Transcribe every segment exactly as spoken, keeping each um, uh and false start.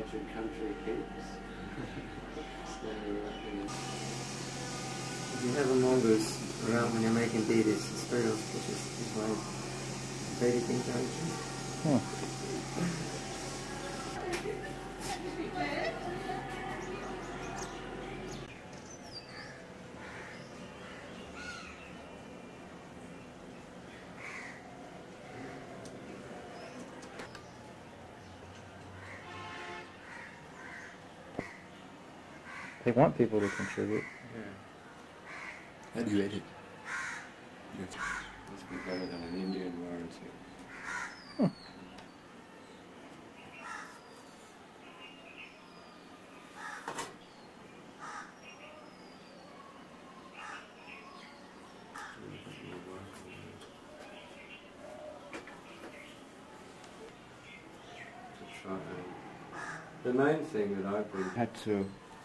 your country keeps. So, uh, if you have a mongoose around when you're making deities, it's very auspicious. It's like Vedic intelligence. Huh. They want people to contribute. Yeah. How do you edit? Must be better than an Indian warranty. Huh. The main thing that I've been Had to.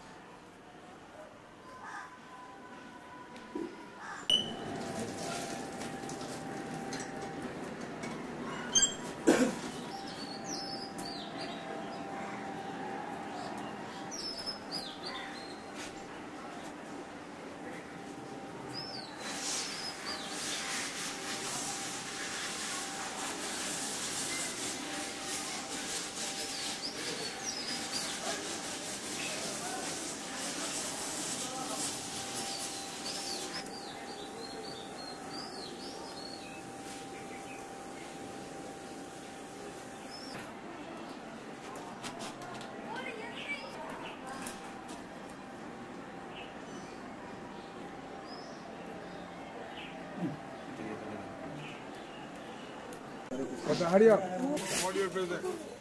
Hurry up. Hold your breath.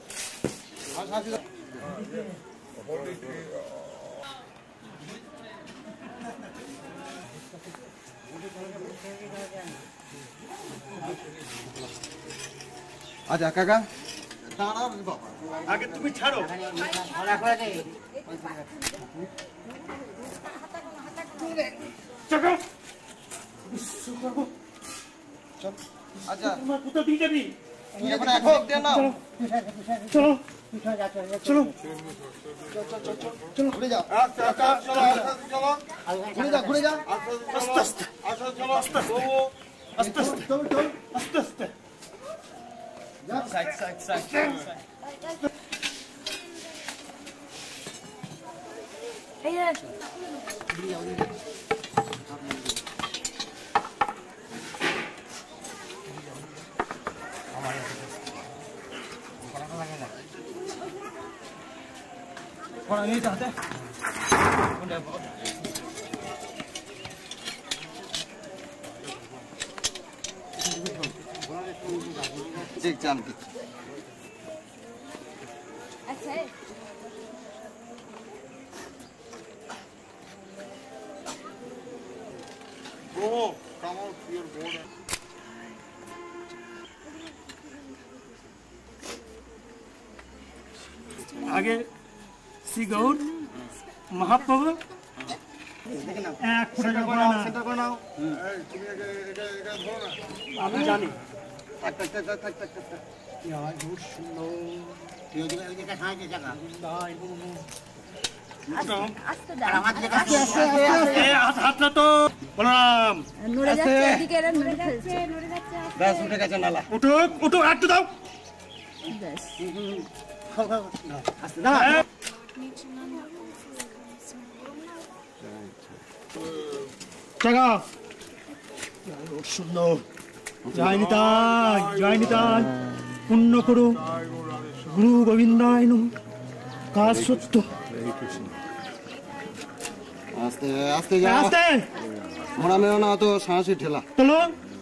Hold it. আচ্ছা কাকা আগে তুমি ছাড়ো চলো আচ্ছা তোমার কোথা দিয়ে যাবি তুমি এখন এখন দেন না চলো চলো চলো ঘুরে যাও আস্তে আস্তে চলো চলো ঘুরে যাও ঘুরে যাও আস্তে আস্তে আস্তে চলো আস্তে আস্তে আস্তে চলো চলো আস্তে আস্তে side side side Hey, Orang ini dah deh. Cek cantik. अच्छा Go, come out your board. आगे श्री गौर महाप्रभु এক ফুটা করে নাও সেটা করে নাও এই তুমি এটা এটা এটা ধরো না আমি জানি টাক টাক টাক টাক টাক টাক টাক ইয়া জোর শুনো তুই ওদিকে ওদিকে খাইতে জায়গা দাই আস্তে দাঁড়া আস্তে আস্তে এ হাত হাত না তো বলরাম নড়ে যাচ্ছে এদিকে এরা নড়ে যাচ্ছে নড়ে যাচ্ছে ব্যাস উঠে গেছে নালা উঠুক উঠুক একটু দাও ব্যাস খাও খাও আস্তে দাঁড়া জায়গা শুনো জয় নিতাই জয় নিতাই পুণ্য করো গুরু গোবিন্দায় নমঃ কাজ সত্য আস্তে আস্তে যাও আস্তে মোড়া মেরো না তো সাহসী ঠেলা চলো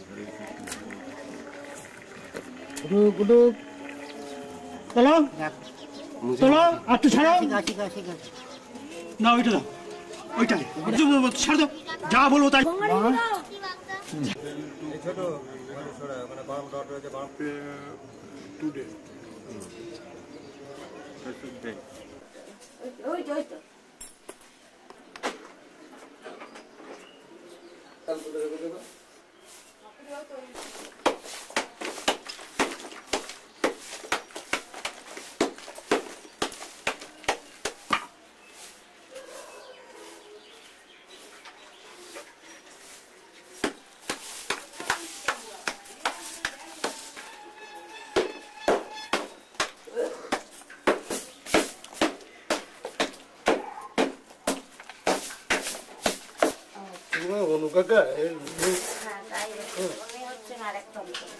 গুরু গুরু চলো চলো একটু ছাড়ো না ওইটা দাও ওইটাই ছাড় দাও যা বলবো তাই ছোট মানে বাম ডট রয়েছে বাম টু ডে ওই তো ওই তো কাকা হ্যাঁ তাই উনি হচ্ছেন আরেকটা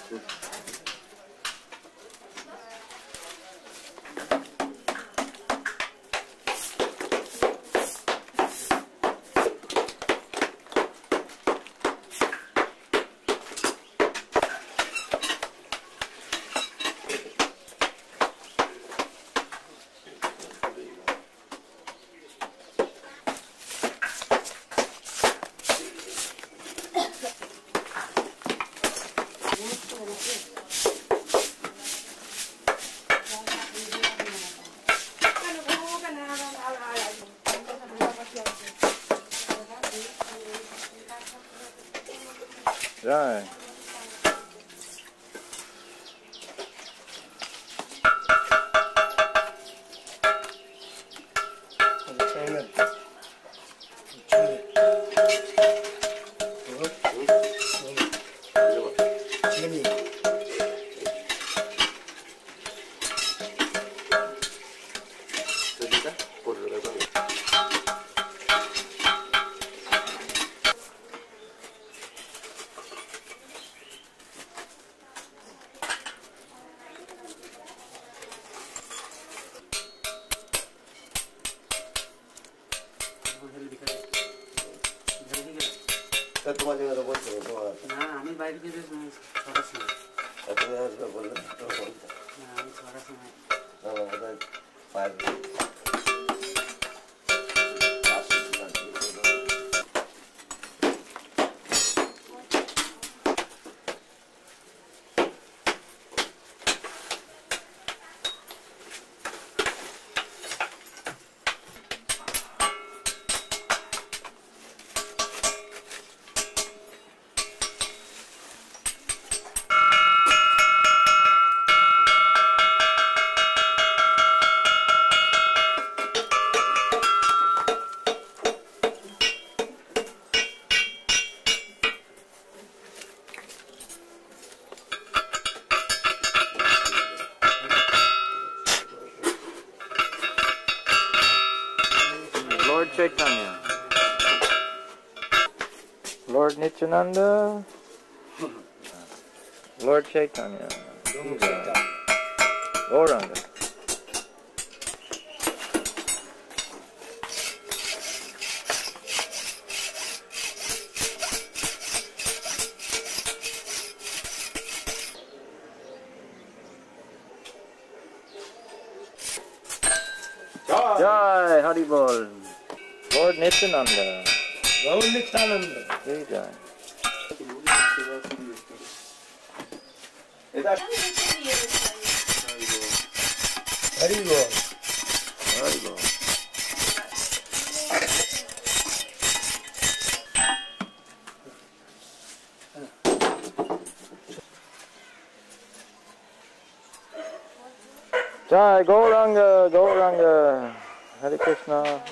Right. তোমার জায়গাটা বলছো তোমার না আমি বাইরে গিয়ে ছটার সময় তুমি আসবে বললে তোমার বলতে না আমি ছটার সময় পায়ের Lord Chaitanya, Lord Nityananda, Lord Chaitanya, Gauranga. Jai Hari Bol, Lord Nityananda, Lord Nityananda. Jai Jai. Hari Bol. Hari Bol. Jai Gauranga, Gauranga, Hare Krishna.